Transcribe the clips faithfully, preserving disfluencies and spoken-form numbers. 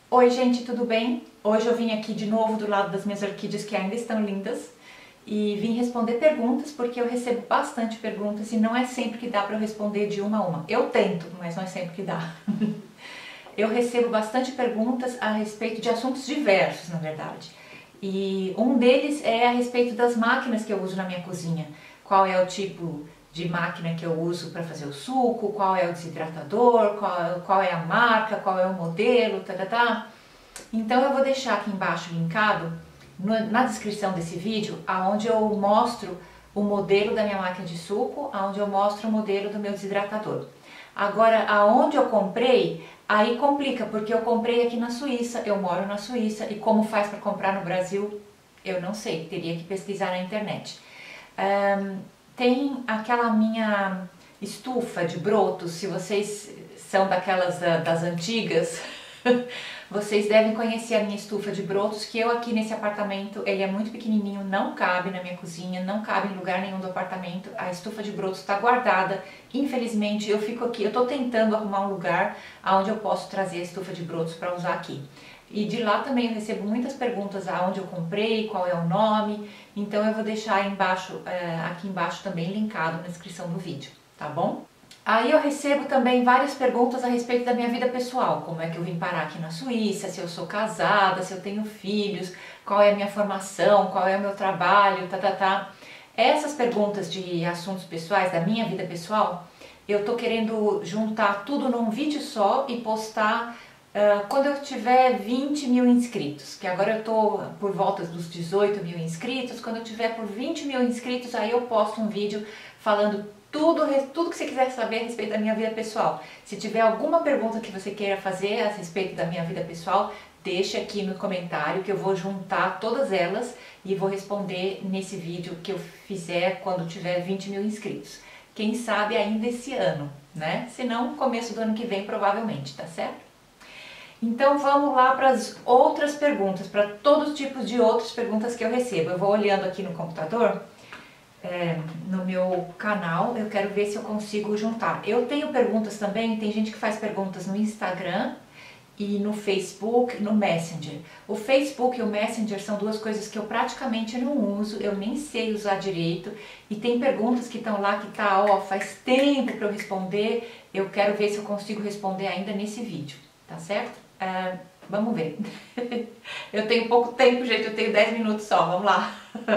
Oi gente, tudo bem? Hoje eu vim aqui de novo do lado das minhas orquídeas que ainda estão lindas e vim responder perguntas porque eu recebo bastante perguntas e não é sempre que dá para eu responder de uma a uma. Eu tento, mas não é sempre que dá. Eu recebo bastante perguntas a respeito de assuntos diversos, na verdade. E um deles é a respeito das máquinas que eu uso na minha cozinha. Qual é o tipo de máquina que eu uso para fazer o suco, qual é o desidratador, qual, qual é a marca, qual é o modelo, tá, tá, tá. Então eu vou deixar aqui embaixo linkado, no, na descrição desse vídeo, aonde eu mostro o modelo da minha máquina de suco, aonde eu mostro o modelo do meu desidratador. Agora, aonde eu comprei, aí complica, porque eu comprei aqui na Suíça, eu moro na Suíça, e como faz para comprar no Brasil, eu não sei, teria que pesquisar na internet. Um, tem aquela minha estufa de brotos, se vocês são daquelas das antigas, vocês devem conhecer a minha estufa de brotos, que eu aqui nesse apartamento, ele é muito pequenininho, não cabe na minha cozinha, não cabe em lugar nenhum do apartamento, a estufa de brotos está guardada, infelizmente eu fico aqui, eu estou tentando arrumar um lugar onde eu posso trazer a estufa de brotos para usar aqui. E de lá também eu recebo muitas perguntas aonde eu comprei, qual é o nome, então eu vou deixar aí embaixo, aqui embaixo também linkado na descrição do vídeo, tá bom? Aí eu recebo também várias perguntas a respeito da minha vida pessoal, como é que eu vim parar aqui na Suíça, se eu sou casada, se eu tenho filhos, qual é a minha formação, qual é o meu trabalho, tá, tá, tá. Essas perguntas de assuntos pessoais, da minha vida pessoal, eu tô querendo juntar tudo num vídeo só e postar uh, quando eu tiver vinte mil inscritos, que agora eu tô por volta dos dezoito mil inscritos. Quando eu tiver por vinte mil inscritos, aí eu posto um vídeo falando Tudo, tudo que você quiser saber a respeito da minha vida pessoal. Se tiver alguma pergunta que você queira fazer a respeito da minha vida pessoal, deixa aqui no comentário que eu vou juntar todas elas e vou responder nesse vídeo que eu fizer quando tiver vinte mil inscritos. Quem sabe ainda esse ano, né? Se não, começo do ano que vem provavelmente, tá certo? Então vamos lá para as outras perguntas, para todos os tipos de outras perguntas que eu recebo. Eu vou olhando aqui no computador. É, no meu canal, eu quero ver se eu consigo juntar. Eu tenho perguntas também, tem gente que faz perguntas no Instagram e no Facebook, no Messenger. O Facebook e o Messenger são duas coisas que eu praticamente não uso, eu nem sei usar direito, e tem perguntas que estão lá que tá, ó, faz tempo para eu responder, eu quero ver se eu consigo responder ainda nesse vídeo, tá certo? É, vamos ver. Eu tenho pouco tempo, gente, eu tenho dez minutos só, vamos lá.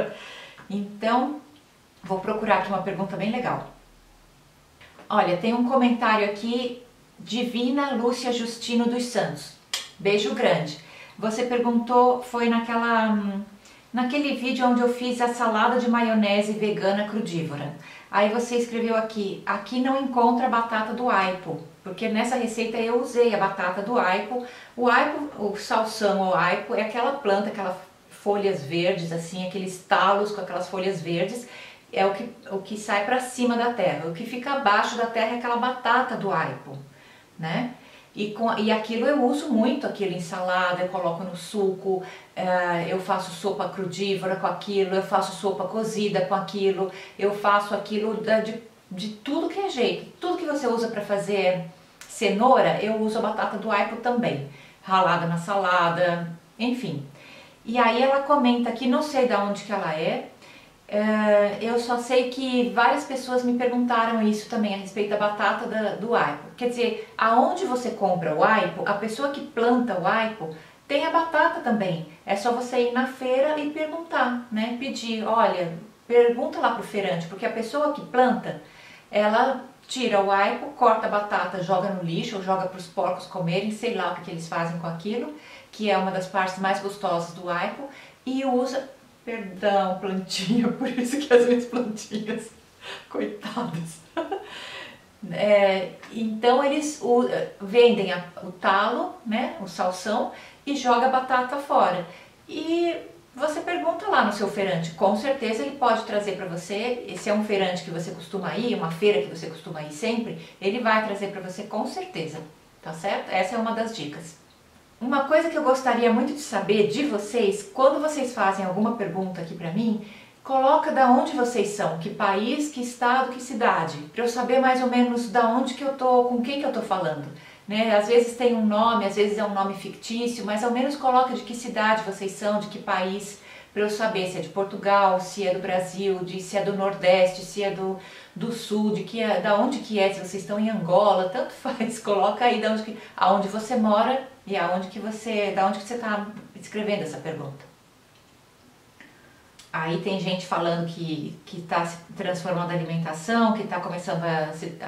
Então, vou procurar aqui uma pergunta bem legal. Olha, tem um comentário aqui, Divina Lúcia Justino dos Santos. Beijo grande. Você perguntou, foi naquela, naquele vídeo onde eu fiz a salada de maionese vegana crudívora. Aí você escreveu aqui, aqui não encontra a batata do aipo, porque nessa receita eu usei a batata do aipo. O aipo, o salsão ou aipo é aquela planta, aquelas folhas verdes assim, aqueles talos com aquelas folhas verdes, é o que, o que sai para cima da terra. O que fica abaixo da terra é aquela batata do aipo, né? E, com, e aquilo eu uso muito, aquilo em salada, eu coloco no suco, uh, eu faço sopa crudívora com aquilo, eu faço sopa cozida com aquilo, eu faço aquilo da, de, de tudo que é jeito. Tudo que você usa para fazer cenoura, eu uso a batata do aipo também, ralada na salada, enfim. E aí ela comenta aqui, não sei de onde que ela é, Uh, eu só sei que várias pessoas me perguntaram isso também a respeito da batata da, do aipo. Quer dizer, aonde você compra o aipo, a pessoa que planta o aipo tem a batata também. É só você ir na feira e perguntar, né? Pedir, olha, pergunta lá pro feirante, porque a pessoa que planta, ela tira o aipo, corta a batata, joga no lixo ou joga para os porcos comerem, sei lá o que, que eles fazem com aquilo, que é uma das partes mais gostosas do aipo, e usa... Perdão, plantinha, por isso que as minhas plantinhas, coitadas. É, então eles o, vendem a, o talo, né, o salsão, e joga a batata fora. E você pergunta lá no seu feirante, com certeza ele pode trazer para você, esse é um feirante que você costuma ir, uma feira que você costuma ir sempre, ele vai trazer para você com certeza, tá certo? Essa é uma das dicas. Uma coisa que eu gostaria muito de saber de vocês, quando vocês fazem alguma pergunta aqui pra mim, coloca da onde vocês são, que país, que estado, que cidade, para eu saber mais ou menos da onde que eu tô, com quem que eu tô falando. né? Às vezes tem um nome, às vezes é um nome fictício, mas ao menos coloca de que cidade vocês são, de que país, para eu saber se é de Portugal, se é do Brasil, de, se é do Nordeste, se é do, do Sul, de que é, da onde que é, se vocês estão em Angola, tanto faz, coloca aí da onde que, aonde você mora e aonde que você, da onde que você está escrevendo essa pergunta. Aí tem gente falando que está se transformando a alimentação, que está começando a,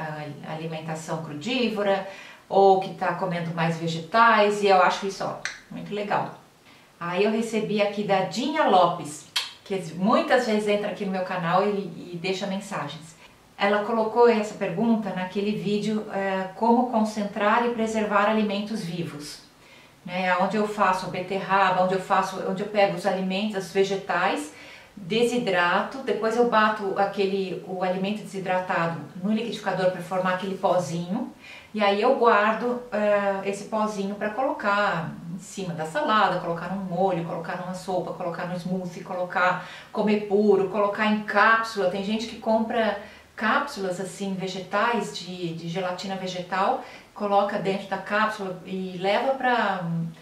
a alimentação crudívora, ou que está comendo mais vegetais, e eu acho isso ó, muito legal. Aí eu recebi aqui da Dinha Lopes, que muitas vezes entra aqui no meu canal e, e deixa mensagens. Ela colocou essa pergunta naquele vídeo é, como concentrar e preservar alimentos vivos, né, onde eu faço a beterraba, onde eu faço, onde eu pego os alimentos, os vegetais, desidrato, depois eu bato aquele, o alimento desidratado no liquidificador para formar aquele pozinho, e aí eu guardo uh, esse pozinho para colocar em cima da salada, colocar num molho, colocar numa sopa, colocar no smoothie, colocar, comer puro, colocar em cápsula. Tem gente que compra cápsulas assim, vegetais, de, de gelatina vegetal, coloca dentro da cápsula e leva para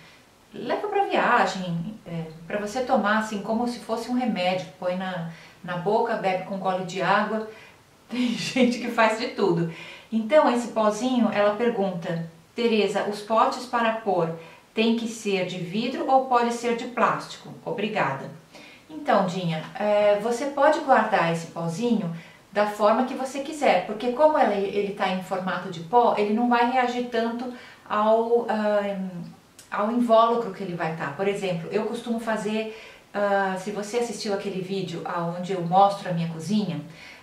leva para viagem, é, para você tomar assim como se fosse um remédio, põe na, na boca, bebe com um gole de água. Tem gente que faz de tudo. Então esse pozinho, ela pergunta: Tereza, os potes para pôr tem que ser de vidro ou pode ser de plástico? Obrigada. Então, Dinha, é, você pode guardar esse pozinho da forma que você quiser, porque como ele está em formato de pó, ele não vai reagir tanto ao... Uh, ao invólucro que ele vai estar. Por exemplo, eu costumo fazer, uh, se você assistiu aquele vídeo onde eu mostro a minha cozinha,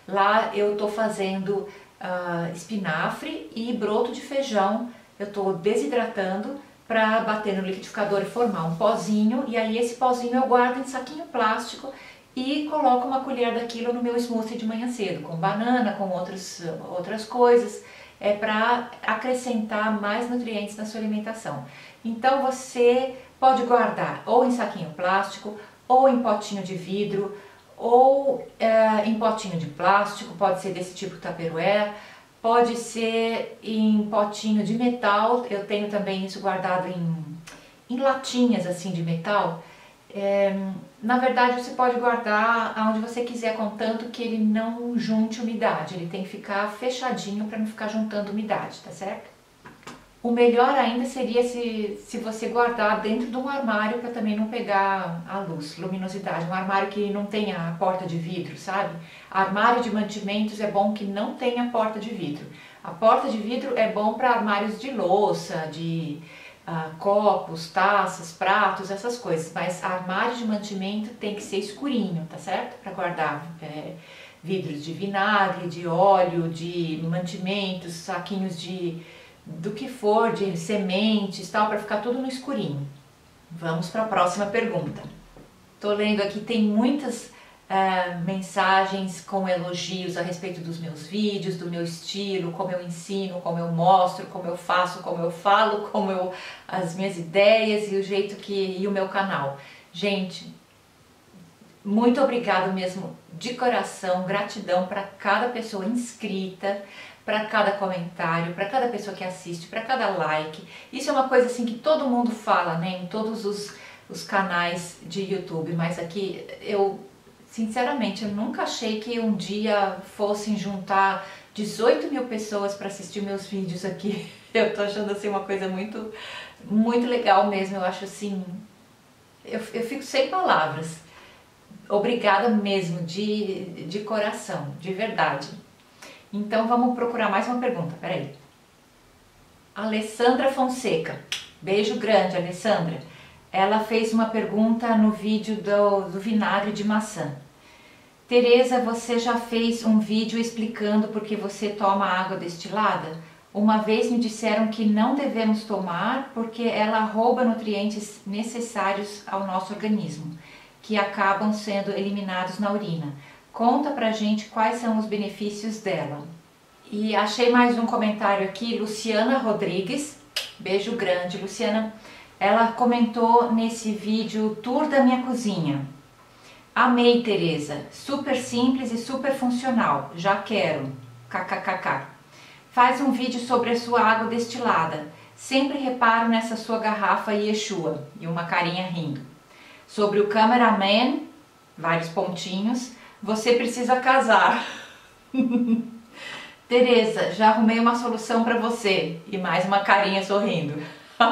lá eu estou fazendo uh, espinafre e broto de feijão, eu estou desidratando para bater no liquidificador e formar um pozinho, e aí esse pozinho eu guardo em saquinho plástico e coloco uma colher daquilo no meu smoothie de manhã cedo, com banana, com outros, outras coisas, é para acrescentar mais nutrientes na sua alimentação. Então você pode guardar ou em saquinho plástico, ou em potinho de vidro, ou é, em potinho de plástico, pode ser desse tipo Tupperware, pode ser em potinho de metal. Eu tenho também isso guardado em, em latinhas assim de metal. É, na verdade você pode guardar aonde você quiser, contanto que ele não junte umidade, ele tem que ficar fechadinho para não ficar juntando umidade, tá certo? O melhor ainda seria se, se você guardar dentro de um armário para também não pegar a luz, luminosidade, um armário que não tenha a porta de vidro, sabe? Armário de mantimentos é bom que não tenha porta de vidro. A porta de vidro é bom para armários de louça, de uh, copos, taças, pratos, essas coisas, mas armário de mantimento tem que ser escurinho, tá certo? Para guardar é, vidros de vinagre, de óleo, de mantimentos, saquinhos de... do que for, de sementes, tal, para ficar tudo no escurinho. Vamos para a próxima pergunta. Tô lendo aqui, tem muitas uh, mensagens com elogios a respeito dos meus vídeos, do meu estilo, como eu ensino, como eu mostro, como eu faço, como eu falo, como eu, as minhas ideias e o jeito que, e o meu canal. Gente, muito obrigado mesmo, de coração, gratidão para cada pessoa inscrita, para cada comentário, para cada pessoa que assiste, para cada like. Isso é uma coisa assim que todo mundo fala, né, em todos os, os canais de YouTube, mas aqui eu, sinceramente, eu nunca achei que um dia fossem juntar dezoito mil pessoas para assistir meus vídeos aqui. Eu tô achando assim uma coisa muito, muito legal mesmo, eu acho assim, eu, eu fico sem palavras. Obrigada mesmo, de, de coração, de verdade. Então vamos procurar mais uma pergunta, peraí. Alessandra Fonseca, beijo grande, Alessandra. Ela fez uma pergunta no vídeo do, do vinagre de maçã. Tereza, você já fez um vídeo explicando por que você toma água destilada? Uma vez me disseram que não devemos tomar porque ela rouba nutrientes necessários ao nosso organismo, que acabam sendo eliminados na urina. Conta pra gente quais são os benefícios dela. E achei mais um comentário aqui, Luciana Rodrigues, beijo grande, Luciana. Ela comentou nesse vídeo Tour da Minha Cozinha. Amei, Tereza, super simples e super funcional, já quero, kkkk. Faz um vídeo sobre a sua água destilada. Sempre reparo nessa sua garrafa Yeshua e uma carinha rindo. Sobre o cameraman, vários pontinhos, você precisa casar. Tereza, já arrumei uma solução para você e mais uma carinha sorrindo.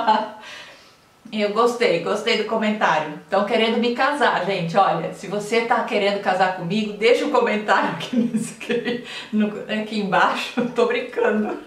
Eu gostei, gostei do comentário. Estão querendo me casar, gente. Olha, se você está querendo casar comigo, deixa um comentário aqui, nesse, no, aqui embaixo. Tô brincando.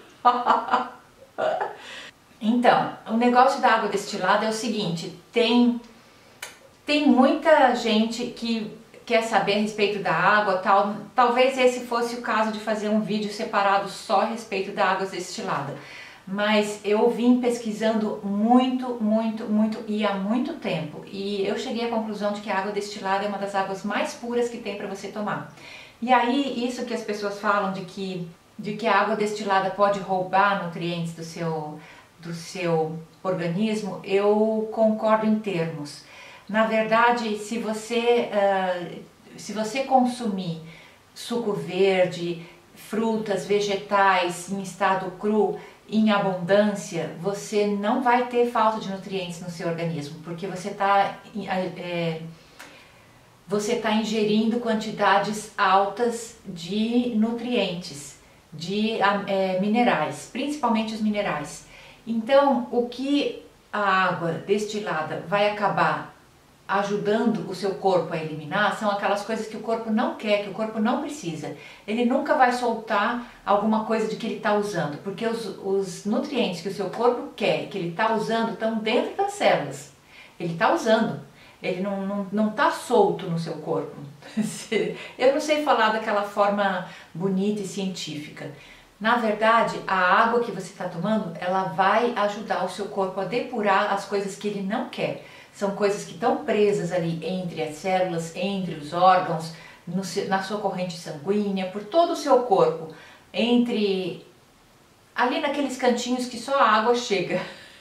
Então, o negócio da água destilada é o seguinte, tem, tem muita gente que quer saber a respeito da água, tal. Talvez esse fosse o caso de fazer um vídeo separado só a respeito da água destilada. Mas eu vim pesquisando muito, muito, muito e há muito tempo. E eu cheguei à conclusão de que a água destilada é uma das águas mais puras que tem para você tomar. E aí, isso que as pessoas falam de que, de que a água destilada pode roubar nutrientes do seu, do seu organismo, eu concordo em termos. Na verdade, se você, uh, se você consumir suco verde, frutas, vegetais em estado cru, em abundância, você não vai ter falta de nutrientes no seu organismo, porque você está é, você tá ingerindo quantidades altas de nutrientes, de é, minerais, principalmente os minerais. Então, o que a água destilada vai acabar ajudando o seu corpo a eliminar são aquelas coisas que o corpo não quer, que o corpo não precisa. Ele nunca vai soltar alguma coisa de que ele está usando, porque os, os nutrientes que o seu corpo quer, que ele está usando, estão dentro das células. Ele está usando, ele não está não, não tá solto no seu corpo. Eu não sei falar daquela forma bonita e científica. Na verdade, a água que você está tomando, ela vai ajudar o seu corpo a depurar as coisas que ele não quer. São coisas que estão presas ali entre as células, entre os órgãos, no, na sua corrente sanguínea, por todo o seu corpo, entre ali naqueles cantinhos que só a água chega.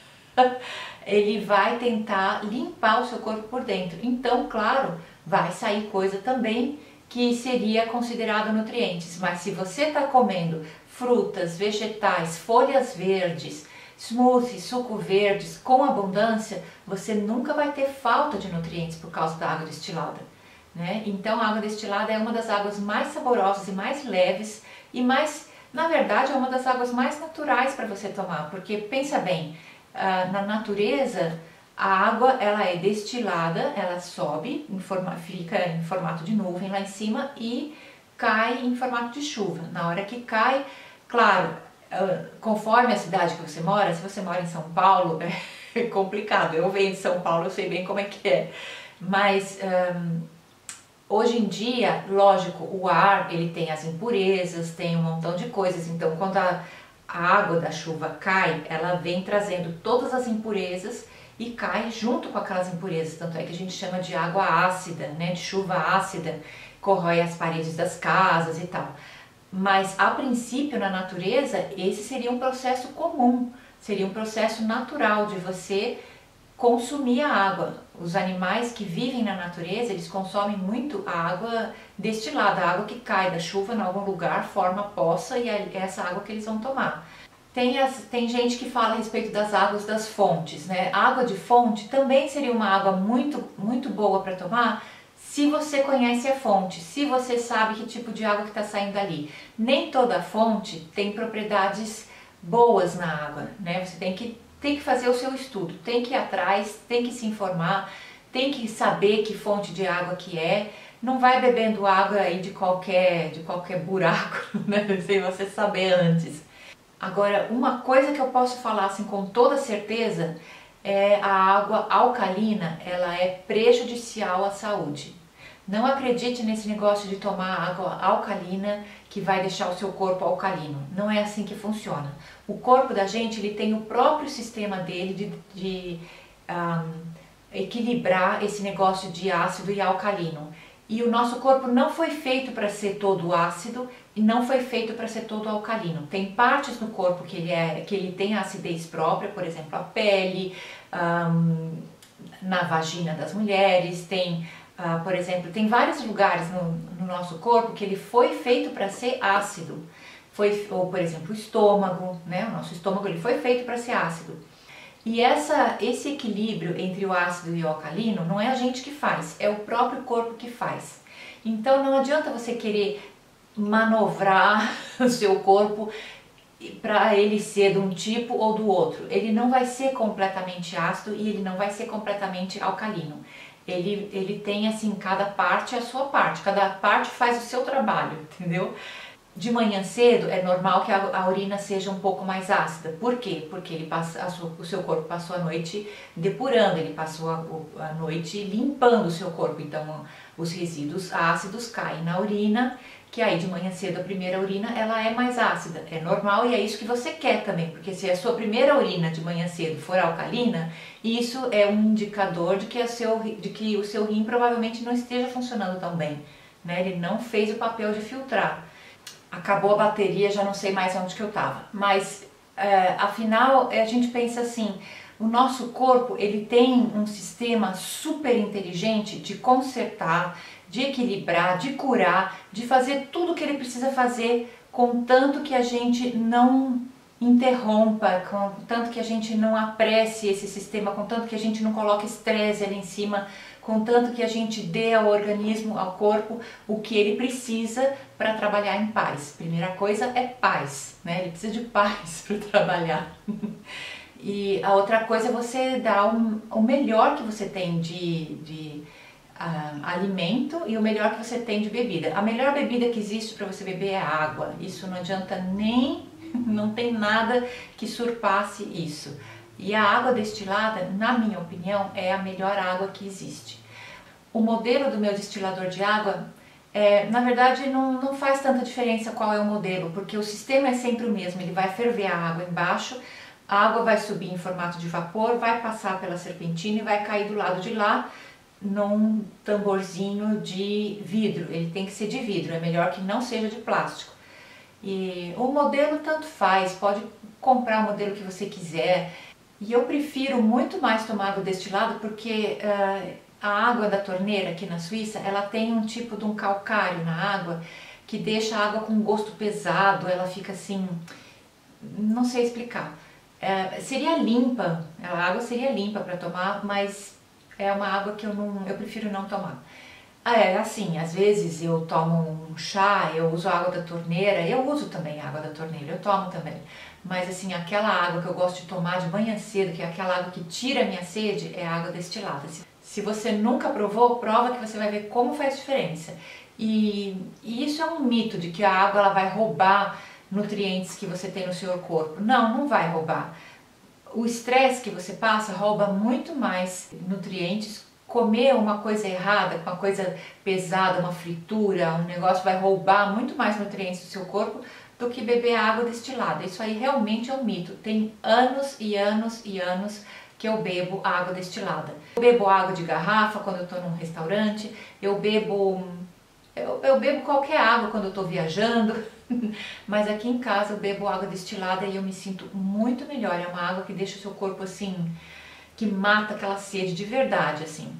Ele vai tentar limpar o seu corpo por dentro. Então, claro, vai sair coisa também que seria considerada nutrientes. Mas se você está comendo frutas, vegetais, folhas verdes, smoothies, suco verdes com abundância, você nunca vai ter falta de nutrientes por causa da água destilada, né? Então a água destilada é uma das águas mais saborosas e mais leves e mais, na verdade, é uma das águas mais naturais para você tomar, porque pensa bem, na natureza a água ela é destilada, ela sobe, em forma, fica em formato de nuvem lá em cima e cai em formato de chuva. Na hora que cai, claro, conforme a cidade que você mora, se você mora em São Paulo, é complicado. Eu venho de São Paulo, eu sei bem como é que é. Mas um, hoje em dia, lógico, o ar ele tem as impurezas, tem um montão de coisas. Então, quando a, a água da chuva cai, ela vem trazendo todas as impurezas e cai junto com aquelas impurezas. Tanto é que a gente chama de água ácida, né? De chuva ácida, corrói as paredes das casas e tal. Mas, a princípio, na natureza, esse seria um processo comum, seria um processo natural de você consumir a água. Os animais que vivem na natureza, eles consomem muito a água destilada, a água que cai da chuva em algum lugar, forma poça e é essa água que eles vão tomar. Tem, as, tem gente que fala a respeito das águas das fontes, né? A água de fonte também seria uma água muito, muito boa para tomar, se você conhece a fonte, se você sabe que tipo de água que está saindo dali. Nem toda fonte tem propriedades boas na água, né? Você tem que, tem que fazer o seu estudo, tem que ir atrás, tem que se informar, tem que saber que fonte de água que é. Não vai bebendo água aí de qualquer, de qualquer buraco, né? Sem você saber antes. Agora, uma coisa que eu posso falar assim com toda certeza é a água alcalina, ela é prejudicial à saúde. Não acredite nesse negócio de tomar água alcalina que vai deixar o seu corpo alcalino. Não é assim que funciona. O corpo da gente ele tem o próprio sistema dele de, de um, equilibrar esse negócio de ácido e alcalino. E o nosso corpo não foi feito para ser todo ácido e não foi feito para ser todo alcalino. Tem partes do corpo que ele, é, que ele tem a acidez própria, por exemplo, a pele, um, na vagina das mulheres, tem... Uh, por exemplo, tem vários lugares no, no nosso corpo que ele foi feito para ser ácido. Foi, ou, por exemplo, o estômago, né? O nosso estômago ele foi feito para ser ácido. E essa, esse equilíbrio entre o ácido e o alcalino não é a gente que faz, é o próprio corpo que faz. Então não adianta você querer manobrar o seu corpo para ele ser de um tipo ou do outro. Ele não vai ser completamente ácido e ele não vai ser completamente alcalino. Ele, ele tem assim, cada parte é a sua parte, cada parte faz o seu trabalho, entendeu? De manhã cedo é normal que a, a urina seja um pouco mais ácida. Por quê? Porque ele passa, a sua, o seu corpo passou a noite depurando, ele passou a, a noite limpando o seu corpo. Então os resíduos ácidos caem na urina, que aí de manhã cedo a primeira urina ela é mais ácida. É normal e é isso que você quer também, porque se a sua primeira urina de manhã cedo for alcalina, isso é um indicador de que, a seu, de que o seu rim provavelmente não esteja funcionando tão bem, né? Ele não fez o papel de filtrar. Acabou a bateria, já não sei mais onde que eu estava. Mas, é, afinal, a gente pensa assim, o nosso corpo, ele tem um sistema super inteligente de consertar, de equilibrar, de curar, de fazer tudo o que ele precisa fazer, contanto que a gente não interrompa, contanto que a gente não apresse esse sistema, contanto que a gente não coloque estresse ali em cima, contanto que a gente dê ao organismo, ao corpo, o que ele precisa para trabalhar em paz. Primeira coisa é paz, né? Ele precisa de paz para trabalhar. E a outra coisa é você dar um, o melhor que você tem de, de uh, alimento e o melhor que você tem de bebida. A melhor bebida que existe para você beber é água. Isso não adianta nem, não tem nada que surpasse isso. E a água destilada, na minha opinião, é a melhor água que existe. O modelo do meu destilador de água, é, na verdade, não, não faz tanta diferença qual é o modelo, porque o sistema é sempre o mesmo. Ele vai ferver a água embaixo, a água vai subir em formato de vapor, vai passar pela serpentina e vai cair do lado de lá num tamborzinho de vidro. Ele tem que ser de vidro, é melhor que não seja de plástico. E o modelo tanto faz, pode comprar o modelo que você quiser. E eu prefiro muito mais tomar água destilada porque uh, a água da torneira aqui na Suíça, ela tem um tipo de um calcário na água que deixa a água com gosto pesado, ela fica assim, não sei explicar. Uh, seria limpa, a água seria limpa para tomar, mas é uma água que eu, não, eu prefiro não tomar. É assim, às vezes eu tomo um chá, eu uso a água da torneira, eu uso também a água da torneira, eu tomo também. Mas assim, aquela água que eu gosto de tomar de manhã cedo, que é aquela água que tira a minha sede, é a água destilada. Se você nunca provou, prova que você vai ver como faz diferença. E, e isso é um mito de que a água ela vai roubar nutrientes que você tem no seu corpo. Não, não vai roubar. O estresse que você passa rouba muito mais nutrientes. Comer uma coisa errada, uma coisa pesada, uma fritura, um negócio vai roubar muito mais nutrientes do seu corpo do que beber água destilada. Isso aí realmente é um mito. Tem anos e anos e anos que eu bebo água destilada. Eu bebo água de garrafa quando eu estou num restaurante, eu bebo, eu, eu bebo qualquer água quando eu estou viajando, mas aqui em casa eu bebo água destilada e eu me sinto muito melhor. É uma água que deixa o seu corpo assim, que mata aquela sede de verdade, assim.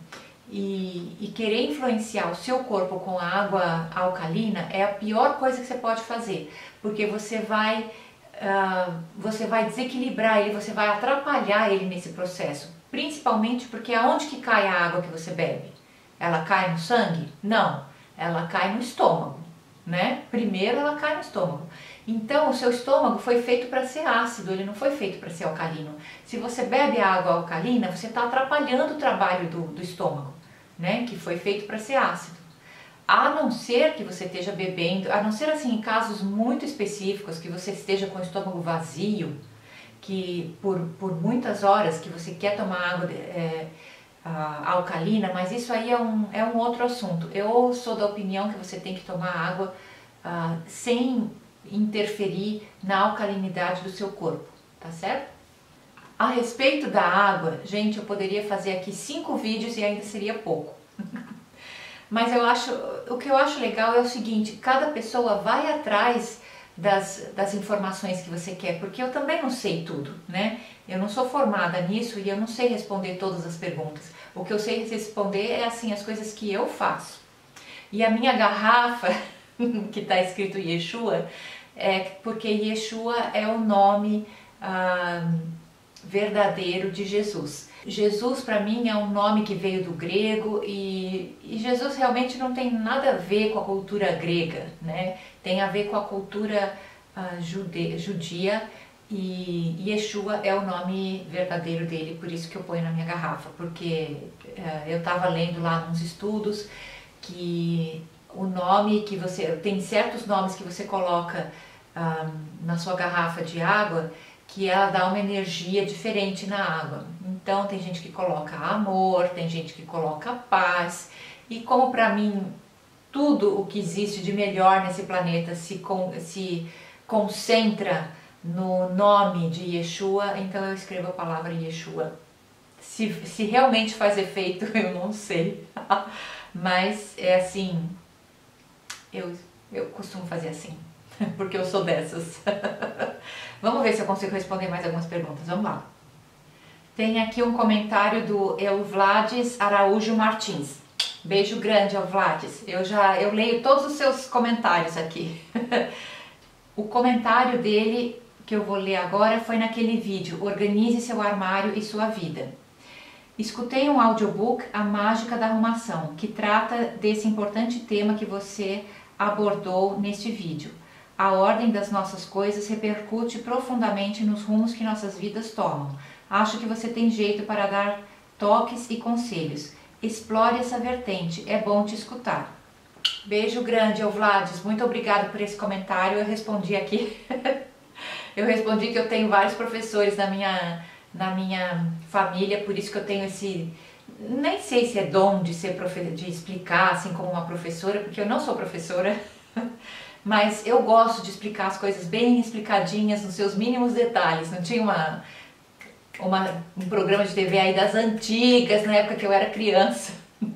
E, e querer influenciar o seu corpo com a água alcalina é a pior coisa que você pode fazer, porque você vai, uh, você vai desequilibrar ele, você vai atrapalhar ele nesse processo, principalmente porque aonde que cai a água que você bebe? Ela cai no sangue? Não, ela cai no estômago, né? Primeiro ela cai no estômago. Então o seu estômago foi feito para ser ácido, ele não foi feito para ser alcalino. Se você bebe água alcalina, você está atrapalhando o trabalho do, do estômago, né? Que foi feito para ser ácido. A não ser que você esteja bebendo, a não ser assim em casos muito específicos, que você esteja com o estômago vazio, que por, por muitas horas que você quer tomar água é, a, alcalina, mas isso aí é um, é um outro assunto. Eu sou da opinião que você tem que tomar água ah, sem interferir na alcalinidade do seu corpo, tá certo? A respeito da água, gente, eu poderia fazer aqui cinco vídeos e ainda seria pouco. Mas eu acho, o que eu acho legal é o seguinte, cada pessoa vai atrás das, das informações que você quer, porque eu também não sei tudo, né? Eu não sou formada nisso e eu não sei responder todas as perguntas. O que eu sei responder é assim, as coisas que eu faço. E a minha garrafa, que está escrito Yeshua, é porque Yeshua é o nome ah, verdadeiro de Jesus. Jesus para mim é um nome que veio do grego e, e Jesus realmente não tem nada a ver com a cultura grega, né? Tem a ver com a cultura uh, jude, judia e Yeshua é o nome verdadeiro dele, por isso que eu ponho na minha garrafa, porque uh, eu estava lendo lá nos estudos que o nome que você, tem certos nomes que você coloca uh, na sua garrafa de água que ela dá uma energia diferente na água. Então tem gente que coloca amor, tem gente que coloca paz, e como para mim tudo o que existe de melhor nesse planeta se, con se concentra no nome de Yeshua, então eu escrevo a palavra Yeshua. Se, se realmente faz efeito, eu não sei, mas é assim, eu, eu costumo fazer assim, porque eu sou dessas. Vamos ver se eu consigo responder mais algumas perguntas, vamos lá. Tem aqui um comentário do Euvlades Araújo Martins. Beijo grande, Euvlades. Eu já eu leio todos os seus comentários aqui. O comentário dele, que eu vou ler agora, foi naquele vídeo, Organize seu armário e sua vida. Escutei um audiobook, A Mágica da Arrumação, que trata desse importante tema que você abordou neste vídeo. A ordem das nossas coisas repercute profundamente nos rumos que nossas vidas tomam. Acho que você tem jeito para dar toques e conselhos. Explore essa vertente, é bom te escutar. Beijo grande, Euvlades, muito obrigada por esse comentário. Eu respondi aqui, eu respondi que eu tenho vários professores na minha, na minha família, por isso que eu tenho esse, nem sei se é dom de, ser profe, de explicar assim como uma professora, porque eu não sou professora, mas eu gosto de explicar as coisas bem explicadinhas, nos seus mínimos detalhes. Não tinha uma, uma, um programa de T V aí das antigas, na época que eu era criança.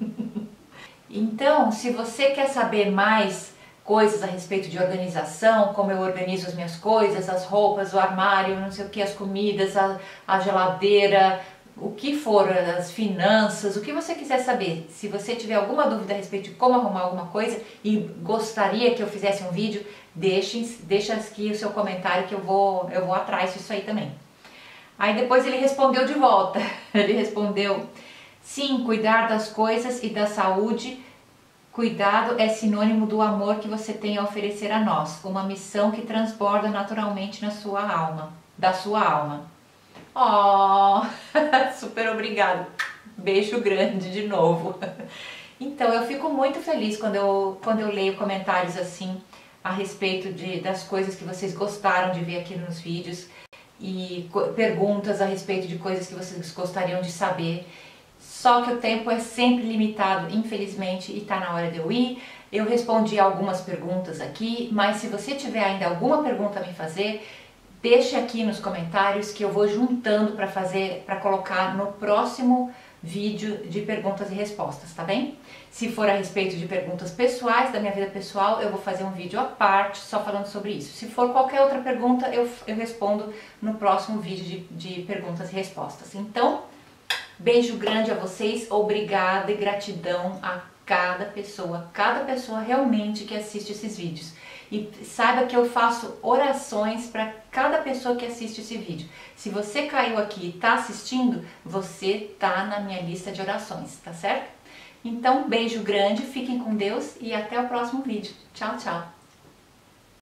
Então, se você quer saber mais coisas a respeito de organização, como eu organizo as minhas coisas, as roupas, o armário, não sei o que, as comidas, a, a geladeira, o que for, as finanças, o que você quiser saber. Se você tiver alguma dúvida a respeito de como arrumar alguma coisa e gostaria que eu fizesse um vídeo, deixe, deixa aqui o seu comentário que eu vou, eu vou atrás disso aí também. Aí depois ele respondeu de volta, ele respondeu, sim, cuidar das coisas e da saúde, cuidado é sinônimo do amor que você tem a oferecer a nós, uma missão que transborda naturalmente na sua alma, da sua alma. Oh, super obrigada. Beijo grande de novo. Então, eu fico muito feliz quando eu, quando eu leio comentários assim a respeito de, das coisas que vocês gostaram de ver aqui nos vídeos e perguntas a respeito de coisas que vocês gostariam de saber. Só que o tempo é sempre limitado, infelizmente, e tá na hora de eu ir. Eu respondi algumas perguntas aqui, mas se você tiver ainda alguma pergunta a me fazer, deixe aqui nos comentários que eu vou juntando para fazer, para colocar no próximo vídeo de perguntas e respostas, tá bem? Se for a respeito de perguntas pessoais, da minha vida pessoal, eu vou fazer um vídeo à parte só falando sobre isso. Se for qualquer outra pergunta, eu, eu respondo no próximo vídeo de, de perguntas e respostas. Então, beijo grande a vocês, obrigada e gratidão a cada pessoa, cada pessoa realmente que assiste esses vídeos. E saiba que eu faço orações para cada pessoa que assiste esse vídeo. Se você caiu aqui e está assistindo, você está na minha lista de orações, tá certo? Então, beijo grande, fiquem com Deus e até o próximo vídeo. Tchau, tchau!